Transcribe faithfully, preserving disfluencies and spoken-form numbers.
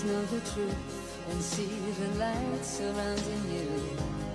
know the truth and see the light surrounding you.